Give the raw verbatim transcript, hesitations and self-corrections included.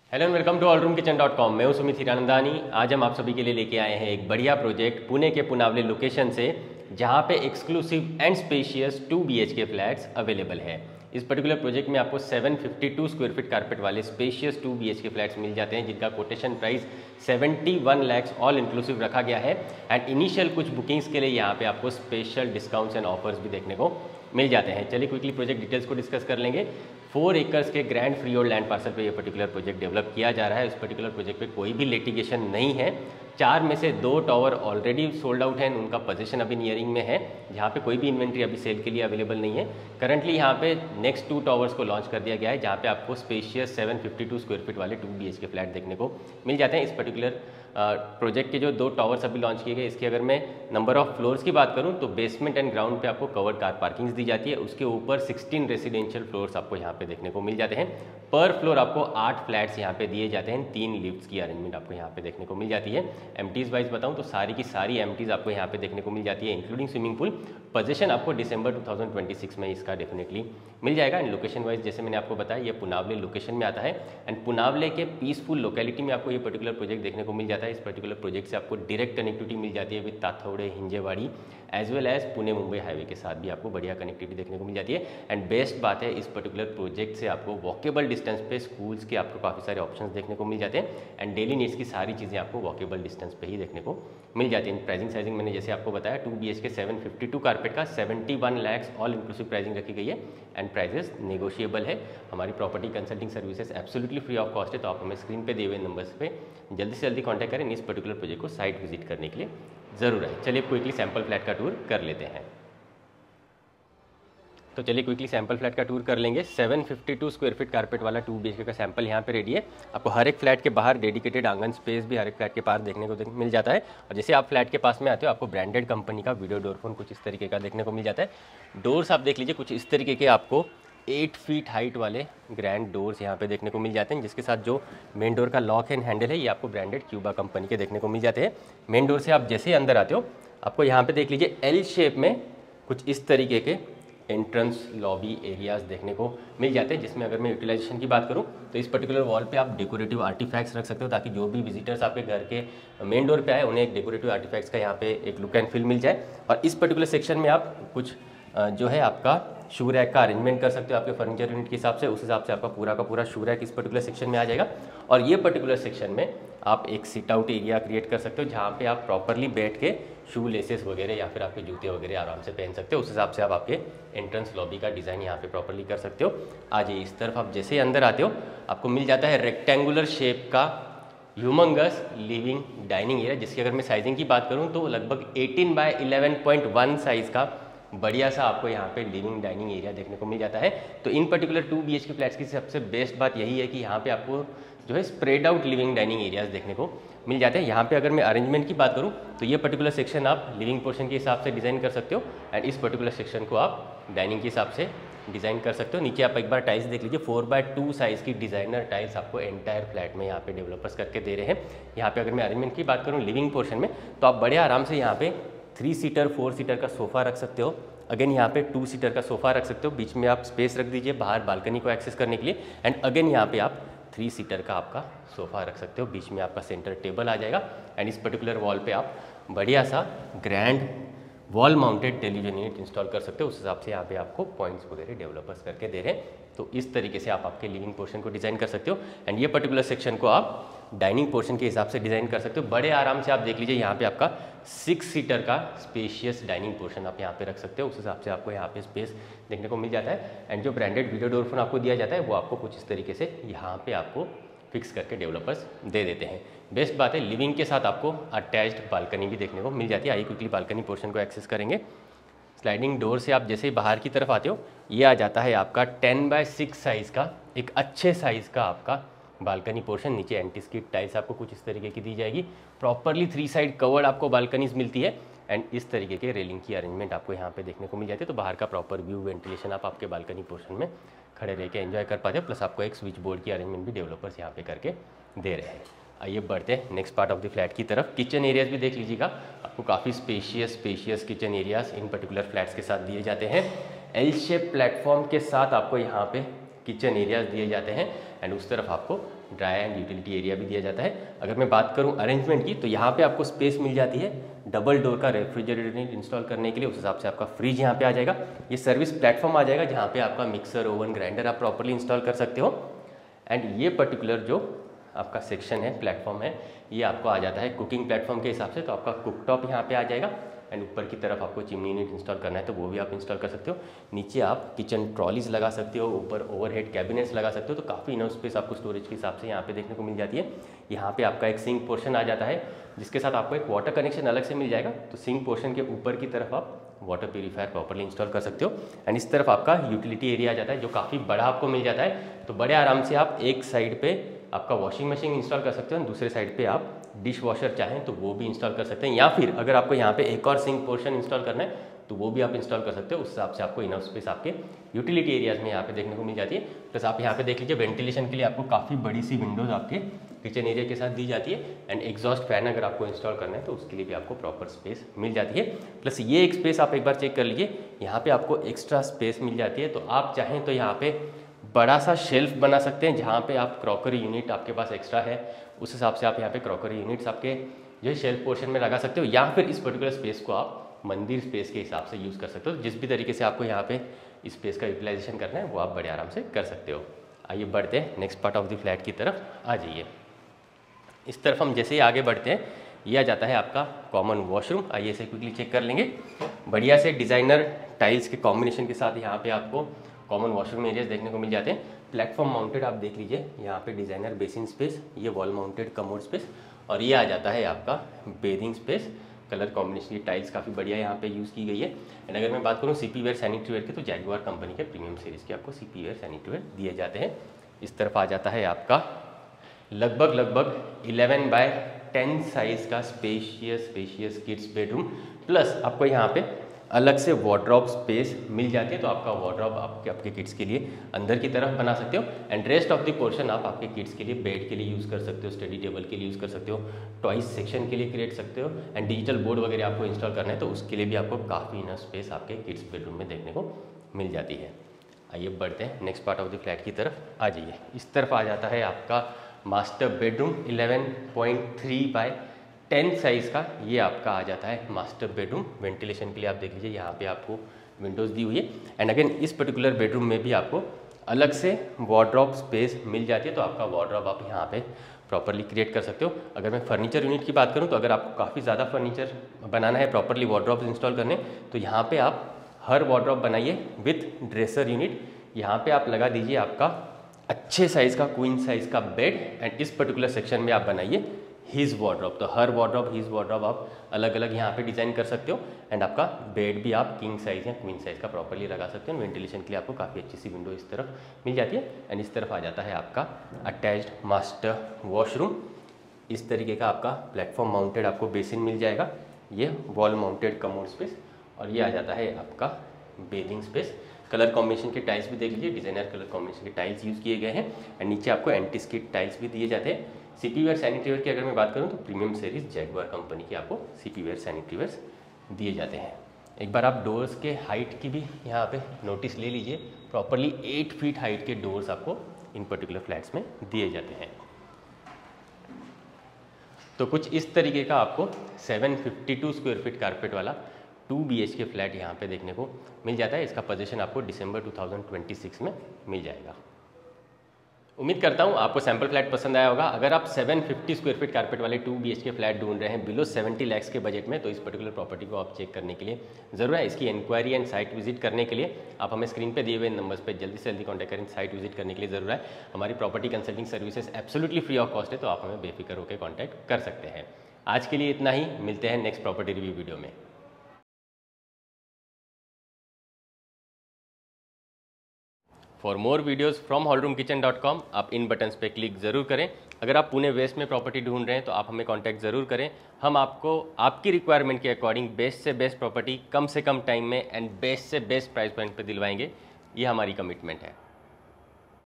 Hello and welcome to Allroom kitchen dot com. मैं हूं सुमित हीरानंदानी। आज हम आप सभी के लिए लेके आए हैं एक बढ़िया प्रोजेक्ट पुणे के पुनावले लोकेशन से, जहां पे exclusive and spacious two B H K flats available है। इस पर्टिकुलर प्रोजेक्ट में आपको सात सौ बावन स्क्वायर फीट कारपेट वाले spacious two B H K flats मिल जाते हैं, जिनका कोटेशन प्राइस इकहत्तर लाख ऑल इंक्लूसिव रखा गया है। एंड इनिशियल कुछ बुकिंग्स के लिए यहाँ पे आपको स्पेशल डिस्काउंट्स एंड ऑफर्स भी देखने को मिल जाते हैं। चलिए क्विकली प्रोजेक्ट डिटेल्स को डिस्कस कर लेंगे। फोर एकर्स के grand free hold land parcel पे ये पर्टिकुलर प्रोजेक्ट डेवलप किया जा रहा है। इस पर्टिकुलर प्रोजेक्ट पे कोई भी लिटिगेशन नहीं है। चार में से दो टावर ऑलरेडी सोल्ड आउट हैं, उनका पोजीशन अभी नियरिंग में है, जहाँ पे कोई भी इन्वेंट्री अभी सेल के लिए अवेलेबल नहीं है। करंटली यहाँ पे नेक्स्ट टू टावर्स को लॉन्च कर दिया गया है, जहाँ पे आपको स्पेशियस सात सौ बावन स्क्वायर फीट वाले two B H K flat देखने को मिल जाते हैं। इस पर्टिकुलर प्रोजेक्ट के जो दो टावर्स अभी लॉन्च किए गए, इसकी अगर मैं नंबर ऑफ फ्लोर्स की बात करूं तो बेसमेंट एंड ग्राउंड पे आपको कवर्ड कार पार्किंग्स दी जाती है। उसके ऊपर सोलह रेसिडेंशियल फ्लोर्स आपको यहाँ पे देखने को मिल जाते हैं। पर फ्लोर आपको आठ फ्लैट्स यहाँ पे दिए जाते हैं। तीन लिफ्ट्स की अरेंजमेंट आपको यहाँ पे देखने को मिल जाती है। एमटीज वाइज बताऊं तो सारी की सारी एमटीज आपको यहाँ पे देखने को मिल जाती है, इंक्लूडिंग स्विमिंग पूल। पोजीशन आपको दिसंबर दो हज़ार छब्बीस में इसका डेफिनेटली मिल जाएगा। एंड लोकेशन वाइज जैसे मैंने आपको बताया, ये पुनावले लोकेशन में आता है। एंड पुनावले के पीसफुल लोकेलिटी में आपको ये पर्टिकुलर प्रोजेक्ट देखने को मिल जाता है। इस पर्टिकुलर प्रोजेक्ट से आपको डायरेक्ट कनेक्टिविटी मिल जाती है with Tathawade, Hinjewadi as well as Pune Mumbai highway के साथ भी आपको बढ़िया कनेक्टिविटी देखने को मिल जाती है। एंड बेस्ट बात है, इस पर्टिकुलर प्रोजेक्ट से आपको वॉकेबल डिस्टेंस पे स्कूल्स के आपको काफ़ी सारे ऑप्शंस देखने को मिल जाते हैं। एंड डेली नीड्स की सारी चीज़ें आपको वॉकेबल डिस्टेंस पे ही देखने को मिल जाती है। प्राइसिंग साइजिंग मैंने जैसे आपको बताया, two B H K seven fifty two carpet का seventy one lakhs all inclusive pricing रखी गई है। एंड प्राइजेस नेगोशिएबल है। हमारी property consulting services absolutely free of cost है, तो आप हमें स्क्रीन पे दिए हुए नंबर्स पे जल्दी से जल्दी कॉन्टैक्ट करें। इस पर्टिकुलर प्रोजेक्ट को साइट विजिट करने के लिए ज़रूर है। चलिए क्विकली सैम्पल फ्लैट का टूर कर लेते हैं। तो चलिए क्विकली सैंपल फ्लैट का टूर कर लेंगे। सात सौ बावन स्क्वायर फीट कारपेट वाला टू बी एच के का सैंपल यहाँ पे रेडी है। आपको हर एक फ्लैट के बाहर डेडिकेटेड आंगन स्पेस भी हर एक फ्लैट के पास देखने को मिल जाता है। और जैसे आप फ्लैट के पास में आते हो, आपको ब्रांडेड कंपनी का वीडियो डोर फोन कुछ इस तरीके का देखने को मिल जाता है। डोर्स आप देख लीजिए, कुछ इस तरीके के आपको एट फीट हाइट वाले ग्रैंड डोर्स यहाँ पे देखने को मिल जाते हैं, जिसके साथ जो मेन डोर का लॉक एंड हैंडल है, ये आपको ब्रांडेड क्यूबा कंपनी के देखने को मिल जाते हैं। मेन डोर से आप जैसे ही अंदर आते हो, आपको यहाँ पे देख लीजिए एल शेप में कुछ इस तरीके के एंट्रेंस लॉबी एरियाज देखने को मिल जाते हैं, जिसमें अगर मैं यूटिलाइजेशन की बात करूं तो इस पर्टिकुलर वॉल पे आप डेकोरेटिव आर्टिफैक्ट्स रख सकते हो, ताकि जो भी विजिटर्स आपके घर के मेन डोर पे आए, उन्हें एक डेकोरेटिव आर्टिफैक्ट्स का यहाँ पे एक लुक एंड फील मिल जाए। और इस पर्टिकुलर सेक्शन में आप कुछ जो है आपका शू रैक का अरेंजमेंट कर सकते हो आपके फर्नीचर यूनिट के हिसाब से। उस हिसाब से आपका पूरा का पूरा शू रैक इस पर्टिकुलर सेक्शन में आ जाएगा। और ये पर्टिकुलर सेक्शन में आप एक सिट आउट एरिया क्रिएट कर सकते हो, जहाँ पे आप प्रॉपरली बैठ के शू लेसेस वगैरह या फिर आपके जूते वगैरह आराम से पहन सकते हो। उस हिसाब से आप आपके एंट्रेंस लॉबी का डिज़ाइन यहाँ पे प्रॉपरली कर सकते हो। आज इस तरफ आप जैसे ही अंदर आते हो, आपको मिल जाता है रेक्टेंगुलर शेप का ह्यूमंगस लिविंग डाइनिंग एरिया, जिसकी अगर मैं साइजिंग की बात करूँ तो लगभग अठारह by eleven point one size का बढ़िया सा आपको यहाँ पे लिविंग डाइनिंग एरिया देखने को मिल जाता है। तो इन particular two B H K flats की सबसे बेस्ट बात यही है कि यहाँ पे आपको जो है spread out living dining areas देखने को मिल जाते हैं। यहाँ पे अगर मैं अरेंजमेंट की बात करूँ तो ये पर्टिकुलर सेक्शन आप लिविंग पोर्शन के हिसाब से डिज़ाइन कर सकते हो, एंड इस पर्टिकुलर सेक्शन को आप डाइनिंग के हिसाब से डिज़ाइन कर सकते हो। नीचे आप एक बार टाइल्स देख लीजिए, फोर बाय टू साइज़ की डिज़ाइनर टाइल्स आपको एंटायर फ्लैट में यहाँ पे डेवलपर्स करके दे रहे हैं। यहाँ पे अगर मैं अरेंजमेंट की बात करूँ लिविंग पोर्शन में, तो आप बड़े आराम से यहाँ पे थ्री सीटर फोर सीटर का सोफ़ा रख सकते हो। अगेन यहाँ पे टू सीटर का सोफ़ा रख सकते हो, बीच में आप स्पेस रख दीजिए बाहर बालकनी को एक्सेस करने के लिए। एंड अगेन यहाँ पे आप थ्री सीटर का आपका सोफ़ा रख सकते हो, बीच में आपका सेंटर टेबल आ जाएगा। एंड इस पर्टिकुलर वॉल पे आप बढ़िया सा grand wall mounted television unit install कर सकते हो। उस हिसाब से यहाँ पे आपको पॉइंट्स वगैरह डेवलपर्स करके दे रहे हैं। तो इस तरीके से आप आपके लिविंग पोर्शन को डिज़ाइन कर सकते हो। एंड ये पर्टिकुलर सेक्शन को आप डाइनिंग पोर्शन के हिसाब से डिज़ाइन कर सकते हो। बड़े आराम से आप देख लीजिए, यहाँ पे आपका सिक्स सीटर का स्पेशियस डाइनिंग पोर्शन आप यहाँ पे रख सकते हो। उस हिसाब से आपको यहाँ पे स्पेस देखने को मिल जाता है। एंड जो ब्रांडेड वीडियो डोर फोन आपको दिया जाता है, वो आपको कुछ इस तरीके से यहाँ पे आपको फिक्स करके डेवलपर्स दे देते हैं। बेस्ट बात है, लिविंग के साथ आपको अटैच्ड बालकनी भी देखने को मिल जाती है। आइए क्विकली बालकनी पोर्शन को एक्सेस करेंगे। स्लाइडिंग डोर से आप जैसे ही बाहर की तरफ आते हो, ये आ जाता है आपका टेन बाय सिक्स साइज़ का एक अच्छे साइज़ का आपका बालकनी पोर्शन। नीचे एंटी स्किड टाइल्स आपको कुछ इस तरीके की दी जाएगी। प्रॉपरली थ्री साइड कवर्ड आपको बालकनीज मिलती है। एंड इस तरीके के रेलिंग की अरेंजमेंट आपको यहाँ पे देखने को मिल जाती है। तो बाहर का प्रॉपर व्यू वेंटिलेशन आप आपके बालकनी पोर्शन में खड़े रह के एंजॉय कर पाते हो। प्लस आपको एक स्विच बोर्ड की अरेंजमेंट भी डेवलपर्स यहाँ पे करके दे रहे हैं। आइए बढ़ते हैं next part of the flat की तरफ। किचन एरियाज भी देख लीजिएगा, आपको काफ़ी स्पेशियस स्पेशियस किचन एरियाज इन पर्टिकुलर फ्लैट्स के साथ दिए जाते हैं। एल शेप प्लेटफॉर्म के साथ आपको यहाँ पे किचन एरियाज दिए जाते हैं। एंड उस तरफ आपको ड्राई एंड यूटिलिटी एरिया भी दिया जाता है। अगर मैं बात करूं अरेंजमेंट की, तो यहाँ पे आपको स्पेस मिल जाती है डबल डोर का रेफ्रिजरेटर इंस्टॉल करने के लिए। उस हिसाब से आपका फ्रिज यहाँ पे आ जाएगा। ये सर्विस प्लेटफॉर्म आ जाएगा जहाँ पे आपका मिक्सर, ओवन, ग्राइंडर आप प्रॉपरली इंस्टॉल कर सकते हो। एंड ये पर्टिकुलर जो आपका सेक्शन है, प्लेटफॉर्म है, ये आपको आ जाता है कुकिंग प्लेटफॉर्म के हिसाब से। तो आपका कुकटॉप यहाँ पे आ जाएगा एंड ऊपर की तरफ आपको चिमनी यूनिट इंस्टॉल करना है तो वो भी आप इंस्टॉल कर सकते हो। नीचे आप किचन ट्रॉलीज लगा सकते हो, ऊपर ओवरहेड कैबिनेट्स लगा सकते हो। तो काफ़ी इनफ स्पेस आपको स्टोरेज के हिसाब से यहाँ पे देखने को मिल जाती है। यहाँ पे आपका एक सिंक पोर्शन आ जाता है जिसके साथ आपको एक वाटर कनेक्शन अलग से मिल जाएगा। तो सिंक पोर्शन के ऊपर की तरफ आप वाटर प्यूरीफायर प्रॉपर्ली इंस्टॉल कर सकते हो। एंड इस तरफ आपका यूटिलिटी एरिया आ जाता है जो काफ़ी बड़ा आपको मिल जाता है। तो बड़े आराम से आप एक साइड पे आपका वॉशिंग मशीन इंस्टॉल कर सकते हो, दूसरे साइड पे आप डिश वॉशर चाहें तो वो भी इंस्टॉल कर सकते हैं, या फिर अगर आपको यहाँ पे एक और सिंक पोर्शन इंस्टॉल करना है तो वो भी आप इंस्टॉल कर सकते हो। उस हिसाब से आपको इनफ स्पेस आपके यूटिलिटी एरियाज में यहाँ पे देखने को मिल जाती है। प्लस आप यहाँ पे देख लीजिए वेंटिलेशन के लिए आपको काफ़ी बड़ी सी विंडोज आपके किचन एरिया के साथ दी जाती है। एंड एग्जॉस्ट फैन अगर आपको इंस्टॉल करना है तो उसके लिए भी आपको प्रॉपर स्पेस मिल जाती है। प्लस ये एक स्पेस आप एक बार चेक कर लीजिए, यहाँ पे आपको एक्स्ट्रा स्पेस मिल जाती है। तो आप चाहें तो यहाँ पे बड़ा सा शेल्फ बना सकते हैं जहाँ पे आप क्रॉकरी यूनिट आपके पास एक्स्ट्रा है, उस हिसाब से आप यहाँ पे क्रॉकरी यूनिट्स आपके जो शेल्फ पोर्शन में लगा सकते हो, या फिर इस पर्टिकुलर स्पेस को आप मंदिर स्पेस के हिसाब से यूज़ कर सकते हो। जिस भी तरीके से आपको यहाँ पे स्पेस का यूटिलाइजेशन करना है वो आप बड़े आराम से कर सकते हो। आइए बढ़ते हैं next part of the flat की तरफ आ जाइए। इस तरफ हम जैसे ही आगे बढ़ते हैं, यह आ जाता है आपका कॉमन वॉशरूम। आइए इसे क्विकली चेक कर लेंगे। बढ़िया से डिज़ाइनर टाइल्स के कॉम्बिनेशन के साथ यहाँ पे आपको कॉमन वॉशरूम एरियाज देखने को मिल जाते हैं। प्लेटफॉर्म माउंटेड आप देख लीजिए, यहाँ पे डिज़ाइनर बेसिन स्पेस, ये वॉल माउंटेड कमोड स्पेस, और ये आ जाता है आपका बेदिंग स्पेस। कलर कॉम्बिनेशन की टाइल्स काफ़ी बढ़िया यहाँ पे यूज़ की गई है। एंड अगर मैं बात करूँ सीपी वेयर सैनिटरी वेयर के, तो जैगुआर कंपनी के प्रीमियम सीरीज़ के आपको सीपी वेयर सैनिटरी वेयर दिए जाते हैं। इस तरफ आ जाता है आपका लगभग लगभग इलेवन बाय टेन साइज़ का spacious spacious kids bedroom. Plus आपको यहाँ पे अलग से वार्डरोब स्पेस मिल जाती है। तो आपका वार्डरोब आपके आपके किड्स के लिए अंदर की तरफ बना सकते हो। And rest of the portion आप आपके किड्स के लिए बेड के लिए यूज़ कर सकते हो, स्टडी टेबल के लिए यूज़ कर सकते हो, टॉयज सेक्शन के लिए क्रिएट सकते हो। एंड डिजिटल बोर्ड वगैरह आपको इंस्टॉल करना है तो उसके लिए भी आपको काफ़ी इनफ स्पेस आपके किड्स बेडरूम में देखने को मिल जाती है। आइए बढ़ते हैं next part of the flat की तरफ आ जाइए। इस तरफ आ जाता है आपका master bedroom. Eleven point three by ten size का ये आपका आ जाता है मास्टर बेडरूम। वेंटिलेशन के लिए आप देख लीजिए, यहाँ पे आपको विंडोज़ दी हुई है। एंड अगेन इस पर्टिकुलर बेडरूम में भी आपको अलग से वार्डरोब स्पेस मिल जाती है। तो आपका वार्डरोब आप यहाँ पे प्रॉपरली क्रिएट कर सकते हो। अगर मैं फर्नीचर यूनिट की बात करूँ तो अगर आपको काफ़ी ज़्यादा फर्नीचर बनाना है, प्रॉपरली वार्डरोब इंस्टॉल करने, तो यहाँ पर आप हर वार्डरोब बनाइए विथ ड्रेसर यूनिट। यहाँ पर आप लगा दीजिए आपका अच्छे साइज़ का क्वीन साइज़ का बेड। एंड इस पर्टिकुलर सेक्शन में आप बनाइए हीज वार्डरोब। तो हर वार्डरोब हीज वार्डरोब आप अलग अलग यहाँ पे डिज़ाइन कर सकते हो। एंड आपका बेड भी आप किंग साइज़ या क्वीन साइज़ का प्रॉपरली लगा सकते हो। वेंटिलेशन के लिए आपको काफ़ी अच्छी सी विंडो इस तरफ मिल जाती है। एंड इस तरफ आ जाता है आपका अटैच्ड मास्टर वॉशरूम। इस तरीके का आपका प्लेटफॉर्म माउंटेड आपको बेसिन मिल जाएगा, ये वॉल माउंटेड कमोड स्पेस, और ये आ जाता है आपका बेदिंग स्पेस। कलर कॉम्बिनेशन के टाइल्स भी देख लीजिए, डिज़ाइनर कलर कॉम्बिनेशन के टाइल्स यूज़ किए गए हैं। एंड नीचे आपको एंटी स्किड टाइल्स भी दिए जाते हैं। सीपी वेयर सैनिटरी वेयर की अगर मैं बात करूं तो प्रीमियम सीरीज जैगुआर कंपनी की आपको सीपी वेयर सैनिटरी वेयर्स दिए जाते हैं। एक बार आप डोर्स के हाइट की भी यहाँ पे नोटिस ले लीजिए। प्रॉपरली एट फीट हाइट के डोर्स आपको इन पर्टिकुलर फ्लैट्स में दिए जाते हैं। तो कुछ इस तरीके का आपको seven fifty two square feet carpet वाला two B H K flat यहाँ पे देखने को मिल जाता है। इसका पोजीशन आपको दिसंबर टू थाउजेंड ट्वेंटी सिक्स में मिल जाएगा। उम्मीद करता हूँ आपको सैम्पल फ्लैट पसंद आया होगा। अगर आप seven fifty square feet carpet वाले two B H K flat ढूंढ रहे हैं बिलो सेवेंटी लैक्स के बजट में, तो इस पर्टिकुलर प्रॉपर्टी को आप चेक करने के लिए ज़रूर है। इसकी इंक्वायरी एंड साइट विजिट करने के लिए आप हमें स्क्रीन पे दिए हुए नंबर्स पे जल्दी से जल्दी कॉन्टैक्ट करें। साइट विजिट करने के लिए ज़रूर है। हमारी property consulting services absolutely free of cost है, तो आप हमें बेफिक्र होकर कॉन्टैक्ट कर सकते हैं। आज के लिए इतना ही, मिलते हैं नेक्स्ट प्रॉपर्टी रिव्यू वीडियो में। For more videos from hall room kitchen dot com आप इन बटन्स पे क्लिक ज़रूर करें। अगर आप पुणे वेस्ट में प्रॉपर्टी ढूंढ रहे हैं तो आप हमें कांटेक्ट ज़रूर करें। हम आपको आपकी रिक्वायरमेंट के अकॉर्डिंग बेस्ट से बेस्ट प्रॉपर्टी कम से कम टाइम में एंड बेस्ट से बेस्ट प्राइस पॉइंट पे दिलवाएंगे। ये हमारी कमिटमेंट है।